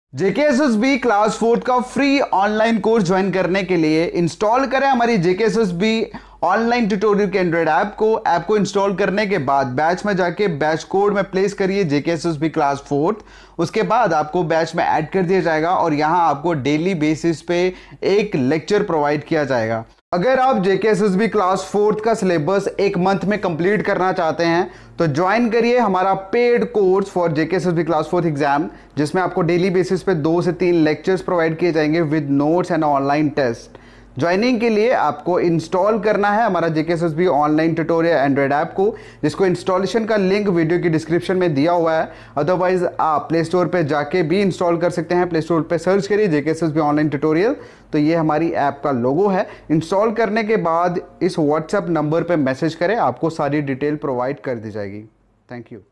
JKSSB class 4 का free online course join करने के लिए इंस्टॉल करें हमारी जेकेएसएसबी ऑनलाइन ट्यूटोरियल के एंड्रॉइड ऐप को इंस्टॉल करने के बाद बैच में जाके बैच कोड में प्लेस करिए जेकेएसएसबी क्लास 4। उसके बाद आपको बैच में ऐड कर दिया जाएगा और यहां आपको डेली बेसिस पे एक लेक्चर प्रोवाइड किया जाएगा। अगर आप जेकेएसएसबी क्लास 4 का सिलेबस एक मंथ में कंप्लीट करना चाहते हैं तो ज्वाइन करिए हमारा paid course for JKSSB class 4 exam, जिसमें आपको डेली बेसिस पे 2 से 3 लेक्चर्स प्रोवाइड किए जाएंगे with notes and online test. Joining के लिए आपको इंस्टॉल करना है हमारा JKSSB online tutorial Android app को, जिसको इंस्टॉलेशन का लिंक वीडियो की डिस्क्रिप्शन में दिया हुआ है। अदरवाइज आप प्ले स्टोर पे जाके भी इंस्टॉल कर सकते हैं। प्ले स्टोर पे सर्च करिए जेकेएसएसबी ऑनलाइन ट्यूटोरियल, तो ये हमारी ऐप का लोगो है। इंस्टॉल करने के बाद इस व्हाट्सएप नंबर पे मैसेज करें, आपको सारी डिटेल प्रोवाइड कर दी जाएगी। Thank you.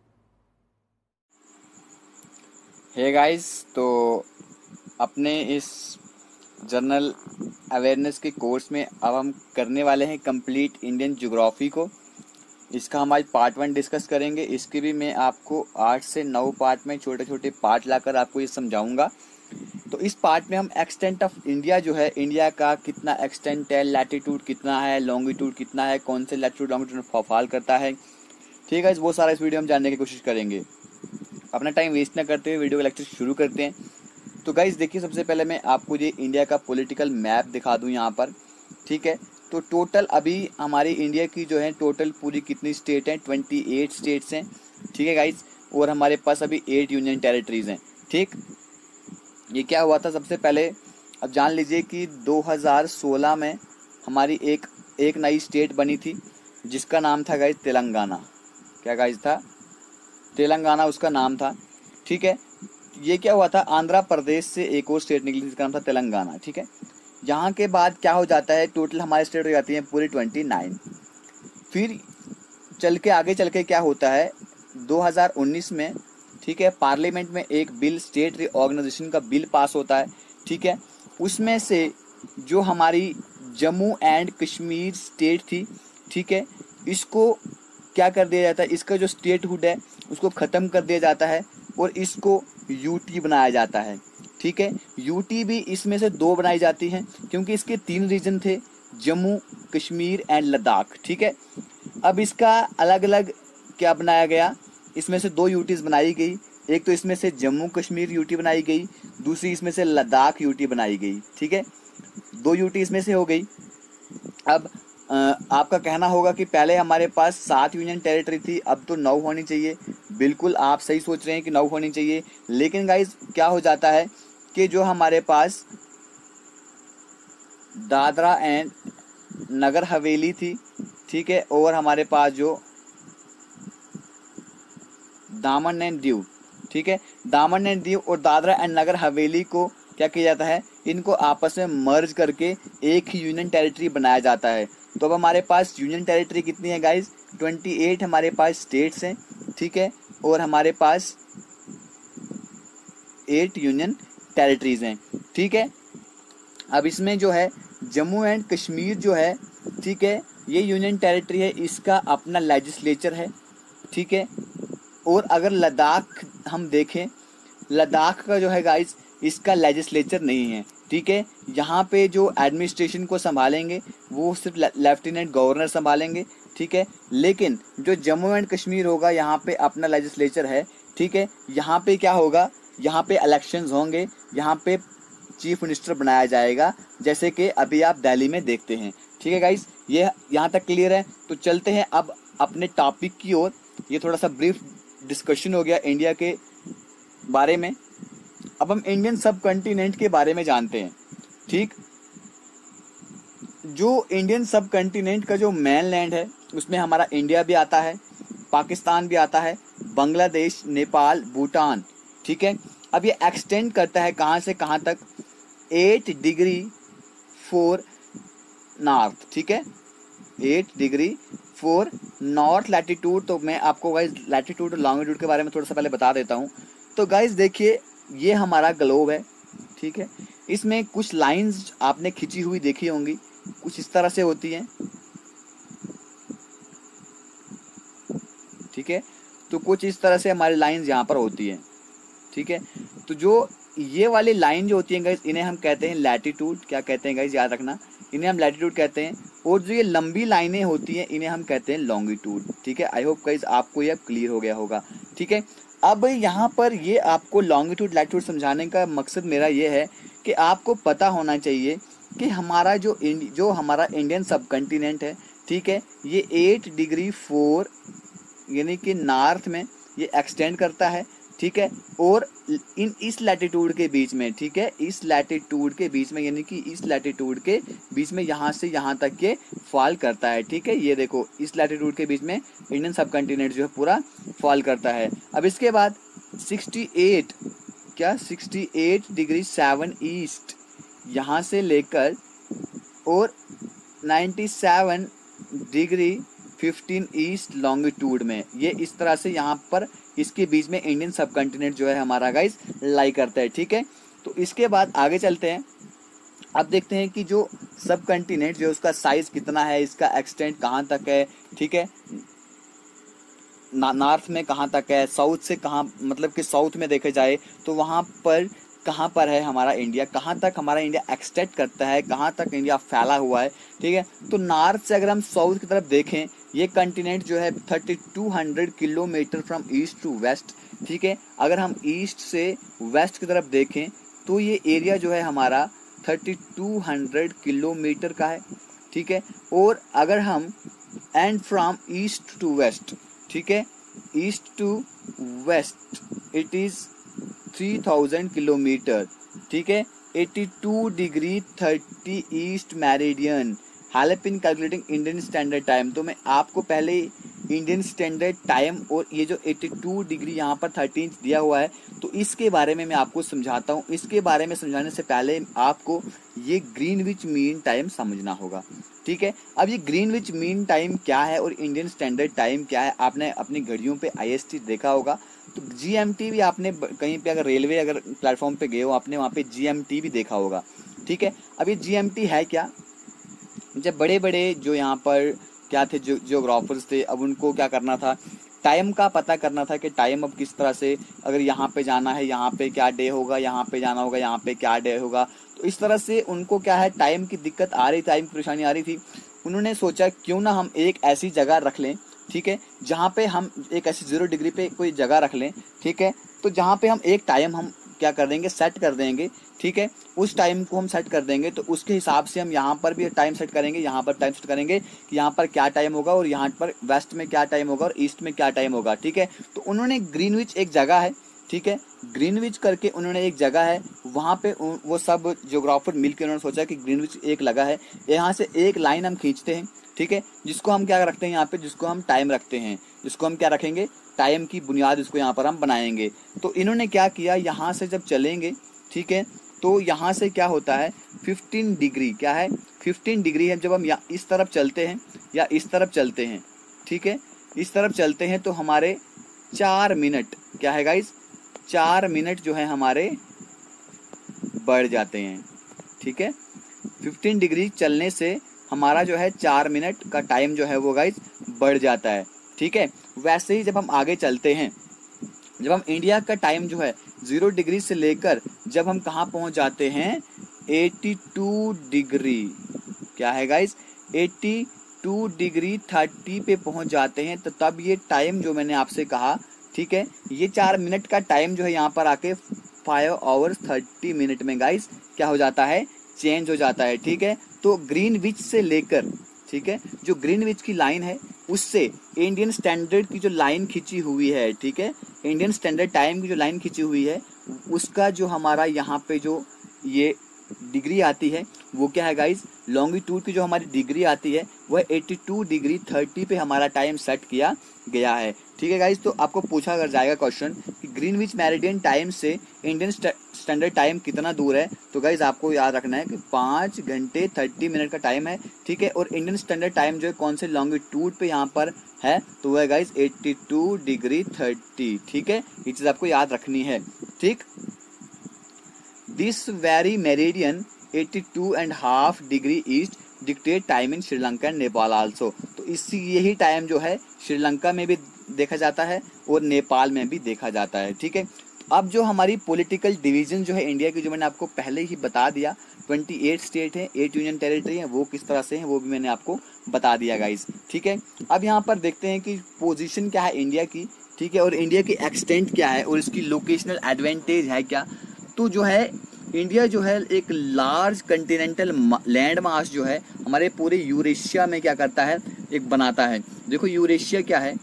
हे गाइस, तो अपने इस जनरल अवेयरनेस के कोर्स में अब हम करने वाले हैं कंप्लीट इंडियन ज्योग्राफी को। इसका हम आज पार्ट 1 डिस्कस करेंगे। इसके भी मैं आपको 8 से 9 पार्ट में छोटे छोटे पार्ट लाकर आपको ये समझाऊंगा। तो इस पार्ट में हम एक्सटेंट ऑफ इंडिया जो है, इंडिया का कितना एक्सटेंट है, लैटिट्यूड कितना है, लॉन्गिट्यूड कितना है, कौन से लैटिट्यूड लॉन्गिट्यूड फॉल करता है, ठीक है, वो सारा इस वीडियो में जानने की कोशिश करेंगे। अपना टाइम वेस्ट न करते हुए वीडियो का लेक्चर शुरू करते हैं। तो गाइज देखिए, सबसे पहले मैं आपको ये इंडिया का पॉलिटिकल मैप दिखा दूं यहाँ पर, ठीक है। तो टोटल अभी हमारी इंडिया की जो है टोटल पूरी कितनी स्टेट हैं, 28 स्टेट्स हैं, ठीक है गाइज। और हमारे पास अभी 8 यूनियन टेरिटरीज हैं, ठीक। ये क्या हुआ था सबसे पहले, अब जान लीजिए कि 2016 में हमारी एक नई स्टेट बनी थी जिसका नाम था गाइज तेलंगाना। क्या गाइज था? तेलंगाना उसका नाम था, ठीक है। ये क्या हुआ था, आंध्र प्रदेश से एक और स्टेट निकली जिसका नाम था तेलंगाना, ठीक है। यहाँ के बाद क्या हो जाता है, टोटल हमारे स्टेट हो जाती है पूरी 29। फिर आगे चल के क्या होता है, 2019 में, ठीक है, पार्लियामेंट में एक बिल, स्टेट रिऑर्गेनाइजेशन का बिल पास होता है, ठीक है। उसमें से जो हमारी जम्मू एंड कश्मीर स्टेट थी, ठीक है, इसको क्या कर दिया जाता है, इसका जो स्टेटहुड है उसको ख़त्म कर दिया जाता है और इसको यूटी बनाया जाता है, ठीक है। यूटी भी इसमें से 2 बनाई जाती हैं क्योंकि इसके 3 रीजन थे, जम्मू कश्मीर एंड लद्दाख, ठीक है। अब इसका अलग अलग क्या बनाया गया, इसमें से 2 यूटीज बनाई गई। एक तो इसमें से जम्मू कश्मीर यूटी बनाई गई, दूसरी इसमें से लद्दाख यूटी बनाई गई, ठीक है। 2 यूटी इसमें से हो गई। अब आपका कहना होगा कि पहले हमारे पास 7 यूनियन टेरिटरी थी, अब तो 9 होनी चाहिए। बिल्कुल आप सही सोच रहे हैं कि 9 होनी चाहिए, लेकिन गाइज क्या हो जाता है कि जो हमारे पास दादरा एंड नगर हवेली थी, ठीक है, और हमारे पास जो दामन एंड दीव, ठीक है, दामन एंड दीव और दादरा एंड नगर हवेली को क्या किया जाता है, इनको आपस में मर्ज करके एक ही यूनियन टेरिटरी बनाया जाता है। तो अब हमारे पास यूनियन टेरिटरी कितनी है गाइज, 28 हमारे पास स्टेट्स हैं, ठीक है, और हमारे पास 8 यूनियन टेरिटरीज हैं, ठीक है। अब इसमें जो है जम्मू एंड कश्मीर जो है, ठीक है, ये यूनियन टेरिटरी है, इसका अपना लेजिस्लेचर है, ठीक है। और अगर लद्दाख हम देखें, लद्दाख का जो है गाइज इसका लेजिस्लेचर नहीं है, ठीक है। यहाँ पे जो एडमिनिस्ट्रेशन को संभालेंगे वो सिर्फ लेफ्टिनेंट गवर्नर संभालेंगे, ठीक है। लेकिन जो जम्मू एंड कश्मीर होगा यहाँ पे अपना लेजिस्लेचर है, ठीक है। यहाँ पे क्या होगा, यहाँ पे इलेक्शंस होंगे, यहाँ पे चीफ मिनिस्टर बनाया जाएगा, जैसे कि अभी आप दिल्ली में देखते हैं, ठीक है गाइस। ये यहाँ तक क्लियर है। तो चलते हैं अब अपने टॉपिक की ओर। ये थोड़ा सा ब्रीफ डिस्कशन हो गया इंडिया के बारे में। अब हम इंडियन सब कॉन्टिनेंट के बारे में जानते हैं, ठीक। जो इंडियन सब कॉन्टिनेंट का जो मेन लैंड है उसमें हमारा इंडिया भी आता है, पाकिस्तान भी आता है, बांग्लादेश, नेपाल, भूटान, ठीक है। अब ये एक्सटेंड करता है कहाँ से कहाँ तक, 8 डिग्री 4 नॉर्थ, ठीक है, 8 डिग्री 4 नॉर्थ लैटिट्यूड। तो मैं आपको गाइज लैटिट्यूड और लॉन्गिट्यूड के बारे में थोड़ा सा पहले बता देता हूँ। तो गाइज देखिए, ये हमारा ग्लोब है, ठीक है। इसमें कुछ लाइंस आपने खींची हुई देखी होंगी, कुछ इस तरह से होती हैं, ठीक है। तो कुछ इस तरह से हमारी लाइंस यहाँ पर होती हैं, ठीक है। तो जो ये वाली लाइन जो होती है गाइज, इन्हें हम कहते हैं लैटिट्यूड। क्या कहते हैं गाइज, याद रखना, इन्हें हम लैटिट्यूड कहते हैं। और जो ये लंबी लाइनें होती हैं इन्हें हम कहते हैं लॉन्गिट्यूड। ठीक है, आई होप गाइज आपको ये क्लियर हो गया होगा। ठीक है, अब यहाँ पर ये आपको लॉन्गिट्यूड लैटिट्यूड समझाने का मकसद मेरा ये है कि आपको पता होना चाहिए कि हमारा जो हमारा इंडियन सब कॉन्टिनेंट है, ठीक है, ये 8 डिग्री 4 यानी कि नॉर्थ में ये एक्सटेंड करता है। ठीक है, और इस लैटिट्यूड के बीच में, ठीक है, इस लैटिट्यूड के बीच में यानी कि इस लैटिट्यूड के बीच में यहाँ से यहाँ तक के फॉल करता है। ठीक है, ये देखो इस लैटिट्यूड के बीच में इंडियन सब कॉन्टिनेंट जो है पूरा फॉल करता है। अब इसके बाद 68 डिग्री 7 ईस्ट यहाँ से लेकर और 97 डिग्री 15 ईस्ट लॉन्गिट्यूड में, ये इस तरह से यहाँ पर इसके बीच में इंडियन सब कॉन्टिनेंट जो है हमारा गाइस लाई करता है। ठीक है, तो इसके बाद आगे चलते हैं। अब देखते हैं कि जो सब कॉन्टिनेंट जो है उसका साइज कितना है, इसका एक्सटेंट कहाँ तक है। ठीक है, नॉर्थ में कहाँ तक है, साउथ से कहाँ, मतलब कि साउथ में देखे जाए तो वहाँ पर कहाँ पर है हमारा इंडिया, कहाँ तक हमारा इंडिया एक्सटेंड करता है, कहाँ तक इंडिया फैला हुआ है। ठीक है, तो नॉर्थ से अगर हम साउथ की तरफ देखें, ये कॉन्टिनेंट जो है 3200 kilometre from east to west. ठीक है, अगर हम ईस्ट से वेस्ट की तरफ देखें तो ये एरिया जो है हमारा 3200 किलोमीटर का है। ठीक है, और अगर हम end from east to west, ठीक है, east to west it is 3000 kilometre. ठीक है, 82 degree 30 east meridian help in calculating Indian standard time. तो मैं आपको पहले इंडियन स्टैंडर्ड टाइम और ये जो 82 डिग्री यहाँ पर 13 दिया हुआ है, तो इसके बारे में मैं आपको समझाता हूँ। इसके बारे में समझाने से पहले आपको ये ग्रीनविच मीन टाइम समझना होगा। ठीक है, अब ये ग्रीनविच मीन टाइम क्या है और इंडियन स्टैंडर्ड टाइम क्या है, आपने अपनी घड़ियों पे IST देखा होगा, तो GMT भी आपने कहीं पे अगर रेलवे अगर प्लेटफॉर्म पे गए हो आपने वहाँ पे GMT भी देखा होगा। ठीक है, अब ये GMT है क्या, जब बड़े बड़े जो यहाँ पर क्या थे, जो जियोग्राफर्स थे, अब उनको क्या करना था, टाइम का पता करना था कि टाइम अब किस तरह से, अगर यहाँ पे जाना है यहाँ पे क्या डे होगा, यहाँ पे जाना होगा यहाँ पे क्या डे होगा। तो इस तरह से उनको क्या है, टाइम की दिक्कत आ रही, टाइम की परेशानी आ रही थी। उन्होंने सोचा क्यों ना हम एक ऐसी जगह रख लें, ठीक है, जहाँ पे हम एक ऐसी 0 डिग्री पे कोई जगह रख लें। ठीक है, तो जहाँ पे हम एक टाइम हम क्या कर देंगे, सेट कर देंगे। ठीक है, उस टाइम को हम सेट कर देंगे तो उसके हिसाब से हम यहाँ पर भी टाइम सेट करेंगे, यहाँ पर टाइम सेट करेंगे कि यहाँ पर क्या टाइम होगा और यहाँ पर वेस्ट में क्या टाइम होगा और ईस्ट में क्या टाइम होगा। ठीक है, तो उन्होंने ग्रीनविच एक जगह है, ठीक है, ग्रीनविच करके उन्होंने एक जगह है, वहाँ पे वो सब जियोग्राफर मिलकर उन्होंने सोचा कि ग्रीनविच एक लगा है, यहाँ से एक लाइन हम खींचते हैं। ठीक है, जिसको हम क्या रखते हैं यहाँ पे, जिसको हम टाइम रखते हैं, जिसको हम क्या रखेंगे, टाइम की बुनियाद इसको यहाँ पर हम बनाएंगे। तो इन्होंने क्या किया, यहाँ से जब चलेंगे, ठीक है, तो यहाँ से क्या होता है 15 डिग्री, क्या है 15 डिग्री है, जब हम इस तरफ चलते हैं या इस तरफ चलते हैं, ठीक है, इस तरफ चलते हैं तो हमारे 4 मिनट क्या है गाइस, 4 मिनट जो है हमारे बढ़ जाते हैं। ठीक है, 15 डिग्री चलने से हमारा जो है 4 मिनट का टाइम जो है वो गाइस बढ़ जाता है। ठीक है, वैसे ही जब हम आगे चलते हैं, जब हम इंडिया का टाइम जो है 0 डिग्री से लेकर जब हम कहाँ पहुँच जाते हैं 82 डिग्री, क्या है गाइस 82 डिग्री 30 पे पहुँच जाते हैं, तो तब ये टाइम जो मैंने आपसे कहा, ठीक है, ये 4 मिनट का टाइम जो है यहाँ पर आके 5 आवर्स 30 मिनट में गाइस क्या हो जाता है, चेंज हो जाता है। ठीक है, तो ग्रीनविच से लेकर, ठीक है, जो ग्रीनविच की लाइन है उससे इंडियन स्टैंडर्ड की जो लाइन खींची हुई है, ठीक है, इंडियन स्टैंडर्ड टाइम की जो लाइन खींची हुई है, उसका जो हमारा यहाँ पे जो ये डिग्री आती है वो क्या है गाइस, लॉन्गिट्यूड की जो हमारी डिग्री आती है वह 82 डिग्री 30 पे हमारा टाइम सेट किया गया है। ठीक है गाइस, तो आपको पूछा अगर जाएगा क्वेश्चन कि ग्रीनविच मेरिडियन टाइम से इंडियन स्टैंडर्ड टाइम कितना दूर है, तो गाइस आपको याद रखना है कि 5 घंटे 30 मिनट का टाइम है। ठीक है, और इंडियन स्टैंडर्ड टाइम जो है कौन से लॉन्गिट्यूड पे यहाँ पर है, तो वह गाइस 82 डिग्री 30। ठीक है, ये चीज़ आपको याद रखनी है। ठीक, this very meridian 82.5 degree east dictate time in Sri Lanka and Nepal also. तो इसी यही टाइम जो है श्रीलंका में भी देखा जाता है और नेपाल में भी देखा जाता है। ठीक है, अब जो हमारी पॉलिटिकल डिवीजन जो है इंडिया की, जो मैंने आपको पहले ही बता दिया, 28 स्टेट है, 8 यूनियन टेरिटरी है, वो किस तरह से है वो भी मैंने आपको बता दिया गाइस। ठीक है, अब यहाँ पर देखते हैं कि पोजीशन क्या है इंडिया की, ठीक है, और इंडिया की एक्सटेंट क्या है और इसकी लोकेशनल एडवांटेज है क्या। तो जो है इंडिया जो है एक लार्ज कंटिनेंटल लैंड मास जो है हमारे पूरे यूरेशिया में क्या करता है, एक बनाता है। देखो यूरेशिया क्या है,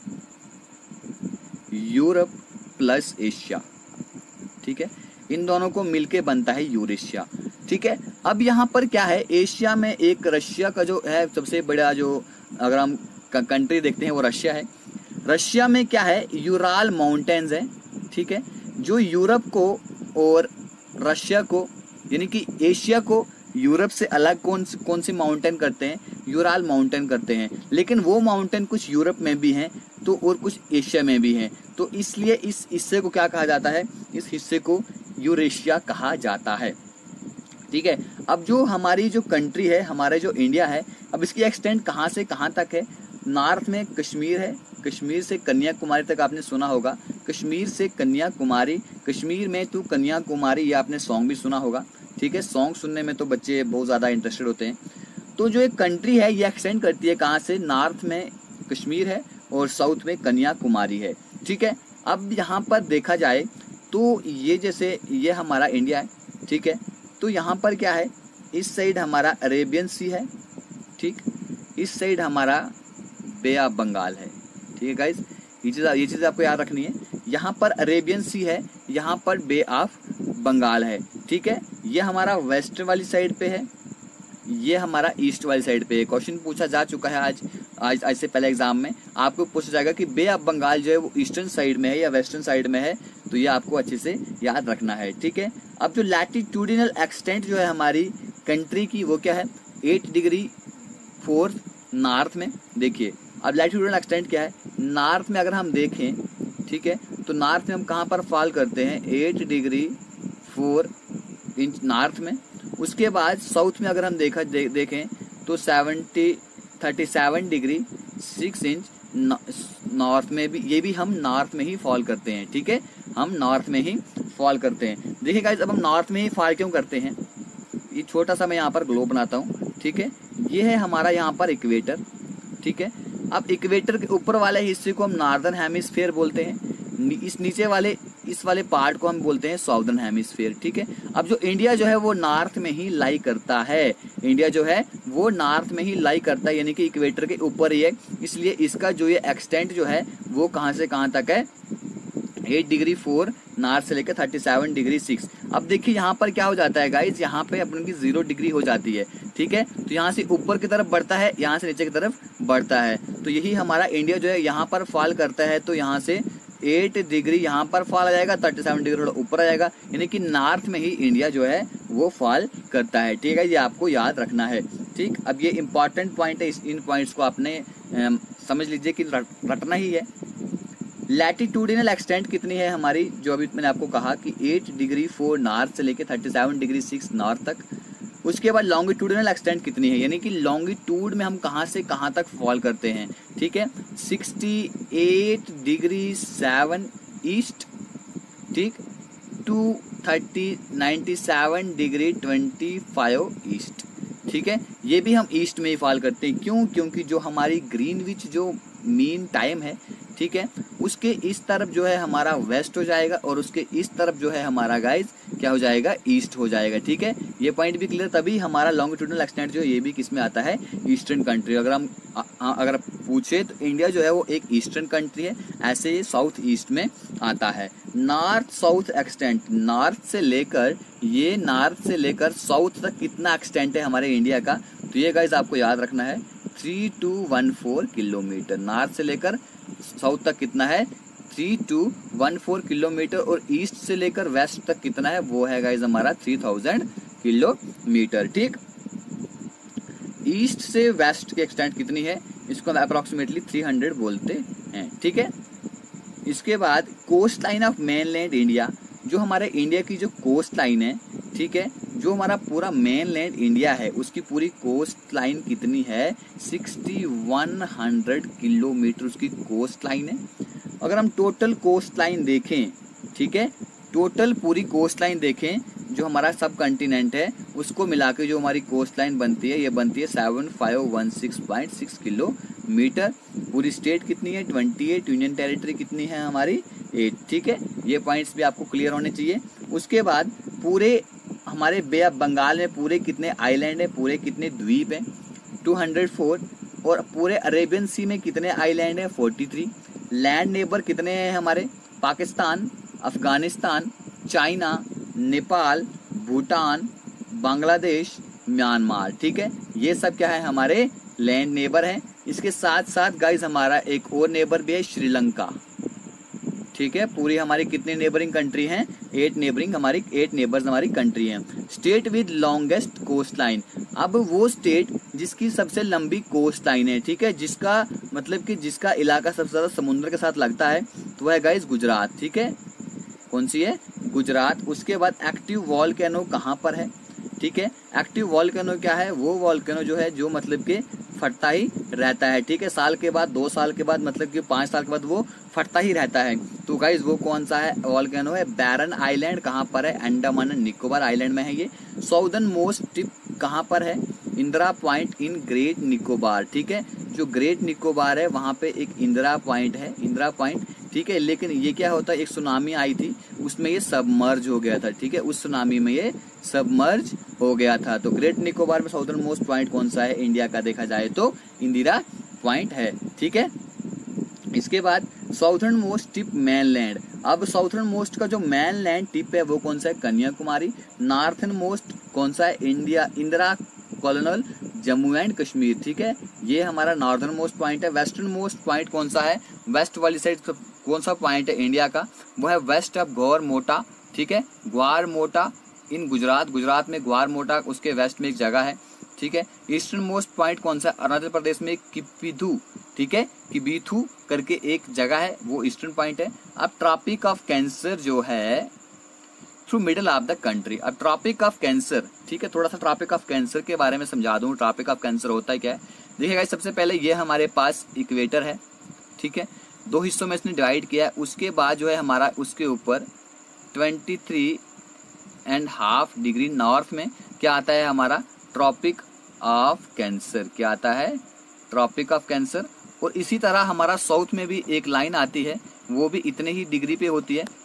यूरोप प्लस एशिया, ठीक है, इन दोनों को मिलके बनता है यूरेशिया। ठीक है, अब यहाँ पर क्या है, एशिया में एक रशिया का जो है सबसे बड़ा जो अगर हम कंट्री देखते हैं वो रशिया है। रशिया में क्या है, यूराल माउंटेन्स है, ठीक है, जो यूरोप को और रशिया को यानी कि एशिया को यूरोप से अलग कौन से माउंटेन करते हैं, यूराल माउंटेन करते हैं। लेकिन वो माउंटेन कुछ यूरोप में भी हैं तो और कुछ एशिया में भी हैं, तो इसलिए इस हिस्से को क्या कहा जाता है, इस हिस्से को यूरेशिया कहा जाता है। ठीक है, अब जो हमारी जो कंट्री है, हमारे जो इंडिया है, अब इसकी एक्सटेंट कहाँ से कहाँ तक है। नॉर्थ में कश्मीर है, कश्मीर से कन्याकुमारी तक आपने सुना होगा, कश्मीर से कन्याकुमारी, कश्मीर में तू कन्याकुमारी, ये आपने सॉन्ग भी सुना होगा। ठीक है, सॉन्ग सुनने में तो बच्चे बहुत ज़्यादा इंटरेस्टेड होते हैं। तो जो एक कंट्री है ये एक्सटेंड करती है कहाँ से, नॉर्थ में कश्मीर है और साउथ में कन्याकुमारी है। ठीक है, अब यहाँ पर देखा जाए तो ये जैसे ये हमारा इंडिया है, ठीक है, तो यहाँ पर क्या है, इस साइड हमारा अरेबियन सी है, ठीक, इस साइड हमारा बे ऑफ बंगाल है। ठीक है गाइज, ये चीज़ आपको याद रखनी है। यहाँ पर अरेबियन सी है, यहाँ पर बे ऑफ बंगाल है। ठीक है, ये हमारा वेस्ट वाली साइड पे है, ये हमारा ईस्ट वाली साइड पे है। क्वेश्चन पूछा जा चुका है आज से पहले एग्जाम में आपको पूछा जाएगा कि बे ऑफ बंगाल जो है वो ईस्टर्न साइड में है या वेस्टर्न साइड में है, तो ये आपको अच्छे से याद रखना है। ठीक है, अब जो लैटिट्यूडिनल एक्सटेंट जो है हमारी कंट्री की वो क्या है, 8 डिग्री 4 नॉर्थ में। देखिए अब लैटिट्यूडिनल एक्सटेंट क्या है, नॉर्थ में अगर हम देखें, ठीक है, तो नॉर्थ में हम कहाँ पर फॉल करते हैं, 8 डिग्री 4 इंच नॉर्थ में। उसके बाद साउथ में अगर हम देखें तो 37 डिग्री 6 इंच नॉर्थ में भी, ये भी हम नॉर्थ में ही फॉल करते हैं। ठीक है, हम नॉर्थ में ही फॉल करते हैं। देखिए गाइस, अब हम नॉर्थ में ही फॉल क्यों करते हैं, ये छोटा सा मैं यहाँ पर ग्लोब बनाता हूँ। ठीक है, ये है हमारा यहाँ पर इक्वेटर। ठीक है, अब इक्वेटर के ऊपर वाले हिस्से को हम नॉर्दर्न हेमिस्फीयर बोलते हैं, इस नीचे वाले इस वाले पार्ट को हम बोलते हैं साउदर्न हेमिस्फीयर। ठीक है, अब जो इंडिया जो है वो नॉर्थ में ही लाई करता है, इंडिया जो है वो नॉर्थ में ही लाई करता है, यानी कि इक्वेटर के ऊपर ही है, इसलिए इसका जो ये एक्सटेंट जो है वो कहाँ से कहाँ तक है, 8 डिग्री 4 नॉर्थ से लेकर 37 डिग्री 6। अब देखिए यहाँ पर क्या हो जाता है गाइज, यहाँ पे अपन की 0 डिग्री हो जाती है। ठीक है, तो यहाँ से ऊपर की तरफ बढ़ता है, यहाँ से नीचे की तरफ बढ़ता है, तो यही हमारा इंडिया जो है यहाँ पर फॉल करता है, तो यहाँ से 8 डिग्री यहाँ पर फॉल आ जाएगा, 37 डिग्री थोड़ा ऊपर आ जाएगा, यानी कि नॉर्थ में ही इंडिया जो है वो फॉल करता है। ठीक है, ये आपको याद रखना है। ठीक, अब ये इंपॉर्टेंट पॉइंट है, इन पॉइंट्स को आपने समझ लीजिए कि रटना ही है। लैटिट्यूडिनल एक्सटेंट कितनी है हमारी, जो अभी मैंने आपको कहा कि 8 डिग्री 4 नॉर्थ से लेकर 37 डिग्री 6 नॉर्थ तक। उसके बाद लॉन्गिट्यूडिनल एक्सटेंट कितनी है, यानी कि लॉन्गिट्यूड में हम कहाँ से कहाँ तक फॉल करते हैं। ठीक है, 68 डिग्री 7 ईस्ट, ठीक, टू 97 डिग्री 25 ईस्ट। ठीक है, ये भी हम ईस्ट में ही फॉल करते हैं। क्यों, क्योंकि जो हमारी ग्रीनविच जो मीन टाइम है, ठीक है, उसके इस तरफ जो है हमारा वेस्ट हो जाएगा और उसके इस तरफ जो है हमारा गाइज क्या हो जाएगा, ईस्ट हो जाएगा। ठीक है, ये पॉइंट भी क्लियर, तभी हमारा लॉन्गिट्यूडिनल एक्सटेंट जो है ये भी किस में आता है, ईस्टर्न कंट्री। अगर पूछे तो इंडिया जो है वो एक ईस्टर्न कंट्री है, ऐसे ये साउथ ईस्ट में आता है। नॉर्थ साउथ एक्सटेंट, नॉर्थ से लेकर साउथ तक कितना एक्सटेंट है हमारे इंडिया का, तो ये गाइज आपको याद रखना है, 3214 किलोमीटर। नॉर्थ से लेकर साउथ तक कितना है, 3214 किलोमीटर, और ईस्ट से लेकर वेस्ट तक कितना है, वो है गाइज हमारा 3000 किलोमीटर। ठीक, ईस्ट से वेस्ट की एक्सटेंट कितनी है, इसको हम अप्रोक्सीमेटली 300 बोलते हैं। ठीक है, इसके बाद coast line of mainland India, जो हमारे इंडिया की जो कोस्ट लाइन है, ठीक है, जो हमारा पूरा मेनलैंड इंडिया है उसकी पूरी कोस्ट लाइन कितनी है, 6100 किलोमीटर उसकी कोस्ट लाइन है। अगर हम टोटल कोस्ट लाइन देखें ठीक है। टोटल पूरी कोस्ट लाइन देखें, जो हमारा सब कंटिनेंट है उसको मिला के जो हमारी कोस्ट लाइन बनती है, ये बनती है 7516.6 किलोमीटर। पूरी स्टेट कितनी है 28, यूनियन टेरिटरी कितनी है हमारी 8, ठीक है। ये पॉइंट्स भी आपको क्लियर होने चाहिए। उसके बाद पूरे हमारे बे ऑफ बंगाल में पूरे कितने आइलैंड है, पूरे कितने द्वीप हैं 204, और पूरे अरेबियन सी में कितने आइलैंड है 43। लैंड नेबर कितने हैं हमारे, पाकिस्तान, अफगानिस्तान, चाइना, नेपाल, भूटान, बांग्लादेश, म्यांमार, ठीक है। ये सब क्या है हमारे लैंड नेबर हैं। इसके साथ साथ गाइस हमारा एक और नेबर भी है श्रीलंका, ठीक है। पूरी हमारी कितनी नेबरिंग कंट्री हैं 8 नेबर्स हमारी कंट्री हैं। State with longest coast line, अब वो स्टेट जिसकी सबसे लंबी कोस्ट लाइन है, ठीक है, जिसका मतलब कि जिसका इलाका सबसे ज्यादा समुद्र के साथ लगता है, तो है गाइस गुजरात, ठीक है। कौन सी है, गुजरात। उसके बाद एक्टिव वॉल्केनो कहाँ पर है, ठीक है। एक्टिव वॉल्केनो क्या है, वो वॉल्केनो जो है जो मतलब कि फटता ही रहता है, ठीक है। साल के बाद 2 साल के बाद मतलब कि 5 साल के बाद वो फटता ही रहता है। तो गाइज वो कौन सा है वॉल्केनो है, बैरन आइलैंड कहाँ पर है, अंडमान एंड निकोबार आइलैंड में है ये। साउदर्न मोस्ट टिप कहाँ पर है, Indira point in great Nicobar, ठीक है। जो ग्रेट निकोबार है वहाँ पे एक इंदिरा पॉइंट है, इंदिरा पॉइंट, ठीक है। लेकिन ये क्या होता है, एक सुनामी आई थी उसमें ये सबमर्ज हो गया था, ठीक है। उस सुनामी में ये सबमर्ज हो गया था। तो ग्रेट निकोबार में साउदर्न मोस्ट पॉइंट कौन सा है इंडिया का देखा जाए तो इंदिरा पॉइंट है, ठीक है। इसके बाद साउथर्न मोस्ट टिप मेनलैंड, अब साउथर्न मोस्ट का जो मेनलैंड टिप है वो कौन सा है, कन्याकुमारी। नॉर्थर्न मोस्ट कौन सा है, इंदिरा कॉलोनल जम्मू एंड कश्मीर, ठीक है। ये हमारा नॉर्दर्न मोस्ट पॉइंट है। वेस्टर्न मोस्ट पॉइंट कौन सा है, वेस्ट वाली साइड कौन सा पॉइंट है इंडिया का, वो है वेस्ट ऑफ ग्वार मोटा, ठीक है। ग्वार मोटा इन गुजरात, गुजरात में ग्वार मोटा उसके वेस्ट में एक जगह है, ठीक है। ईस्टर्न मोस्ट पॉइंट कौन सा है, अरुणाचल प्रदेश में किबिथु, ठीक है, किबिथु करके एक जगह है, वो ईस्टर्न पॉइंट है। अब ट्रॉपिक ऑफ कैंसर जो है through middle of the country, अब ट्रॉपिक ऑफ कैंसर, ठीक है। थोड़ा सा ट्रॉपिक ऑफ कैंसर के बारे में समझा दूं, ट्रॉपिक ऑफ कैंसर होता है क्या है। देखिएगा, सबसे पहले ये हमारे पास इक्वेटर है, ठीक है, 2 हिस्सों में इसने डिवाइड किया है। उसके बाद जो है हमारा उसके ऊपर 23.5 डिग्री नॉर्थ में क्या आता है हमारा ट्रॉपिक ऑफ कैंसर, क्या आता है ट्रॉपिक ऑफ कैंसर। और इसी तरह हमारा साउथ में भी एक लाइन आती है, वो भी इतने ही डिग्री पे होती है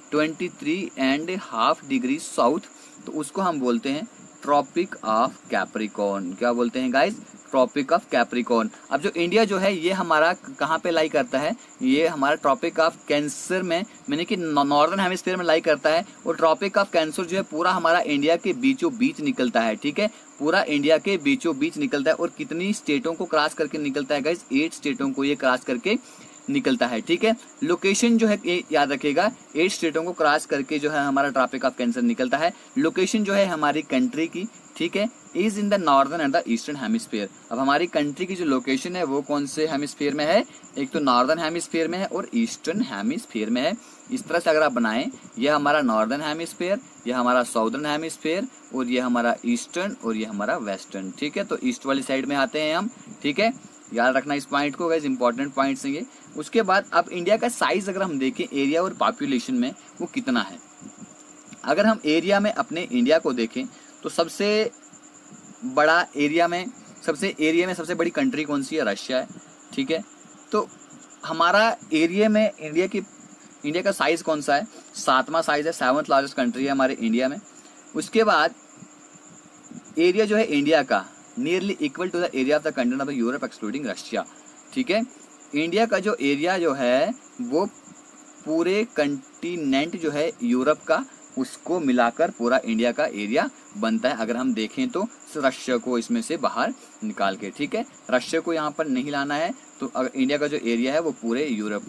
23.5 डिग्री साउथ, तो उसको हम बोलते हैं ट्रॉपिक ऑफ कैप्रिकॉर्न। क्या बोलते हैं गाइस, ट्रॉपिक ऑफ कैप्रिकॉर्न। अब जो इंडिया जो है ये हमारा कहाँ पे लाई करता है, ये हमारा ट्रॉपिक ऑफ कैंसर में, यानी कि नॉर्दर्न हेमिस्फीयर में लाई करता है। और ट्रॉपिक ऑफ कैंसर जो है पूरा हमारा इंडिया के बीचों बीच निकलता है, ठीक है, पूरा इंडिया के बीचों बीच निकलता है। और कितनी स्टेटों को क्रॉस करके निकलता है गाइस, 8 स्टेटों को ये क्रॉस करके निकलता है, ठीक है। लोकेशन जो है याद रखिएगा, 8 स्टेटों को क्रॉस करके जो है हमारा ट्रॉपिक ऑफ कैंसर निकलता है। लोकेशन जो है हमारी कंट्री की, ठीक है, is in the northern and the eastern hemisphere. अब हमारी कंट्री की जो लोकेशन है वो कौन से हेमिस्फीयर में है, एक तो नॉर्दर्न हेमिस्फीयर में है और ईस्टर्न हेमिस्फीयर में है। इस तरह से अगर आप बनाएं, यह हमारा नॉर्दर्न हेमिस्फीयर, यह हमारा साउदर्न हेमिस्फीयर, और ये हमारा ईस्टर्न, और ये हमारा वेस्टर्न, ठीक है। तो ईस्ट वाली साइड में आते हैं हम, ठीक है, याद रखना इस पॉइंट को गाइस, इंपॉर्टेंट पॉइंट्स हैं ये। उसके बाद अब इंडिया का साइज अगर हम देखें एरिया और पॉपुलेशन में वो कितना है, अगर हम एरिया में अपने इंडिया को देखें तो सबसे बड़ा एरिया में सबसे बड़ी कंट्री कौन सी है, रशिया है, ठीक है। तो हमारा एरिया में इंडिया का साइज कौन सा है, 7वां साइज है, 7th लार्जेस्ट कंट्री है हमारे इंडिया में। उसके बाद एरिया जो है इंडिया का nearly equal to the area of the continent of Europe excluding Russia, ठीक है। इंडिया का जो एरिया जो है वो पूरे कंटिनेंट जो है यूरोप का, उसको मिलाकर पूरा इंडिया का एरिया बनता है अगर हम देखें तो, रशिया को इसमें से बाहर निकाल के, ठीक है। रशिया को यहाँ पर नहीं लाना है, तो अगर इंडिया का जो एरिया है वो पूरे यूरोप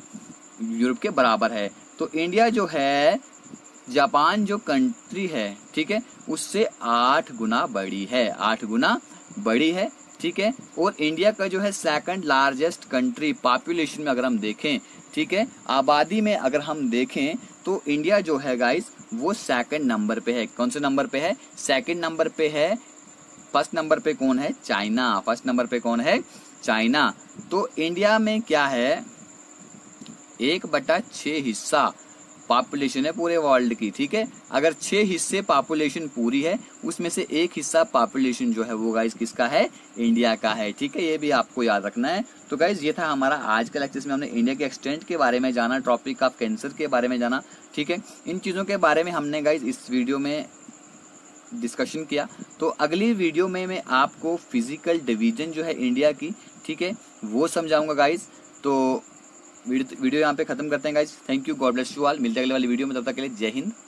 के बराबर है। तो इंडिया जो है जापान जो कंट्री है, ठीक है, उससे 8 गुना बड़ी है, 8 गुना बड़ी है, ठीक है। और इंडिया का जो है 2nd लार्जेस्ट कंट्री पॉपुलेशन में अगर हम देखें, ठीक है, आबादी में अगर हम देखें तो इंडिया जो है गाइस वो 2nd नंबर पे है। कौन से नंबर पे है, 2nd नंबर पे है। फर्स्ट नंबर पे कौन है, चाइना, फर्स्ट नंबर पे कौन है, चाइना। तो इंडिया में क्या है 1/6 हिस्सा पॉपुलेशन है पूरे वर्ल्ड की, ठीक है। अगर 6 हिस्से पॉपुलेशन पूरी है, उसमें से 1 हिस्सा पॉपुलेशन जो है वो गाइज किसका है, इंडिया का है, ठीक है। ये भी आपको याद रखना है। तो गाइज ये था हमारा आज का लेक्चर, में हमने इंडिया के एक्सटेंट के बारे में जाना, ट्रॉपिक ऑफ कैंसर के बारे में जाना, ठीक है। इन चीज़ों के बारे में हमने गाइज इस वीडियो में डिस्कशन किया। तो अगली वीडियो में मैं आपको फिजिकल डिवीजन जो है इंडिया की, ठीक है, वो समझाऊंगा गाइज। तो वीडियो यहाँ पे खत्म करते हैं guys. Thank you, God bless you all. मिलते हैं अगले वाली वीडियो में, तब तक के लिए जय हिंद।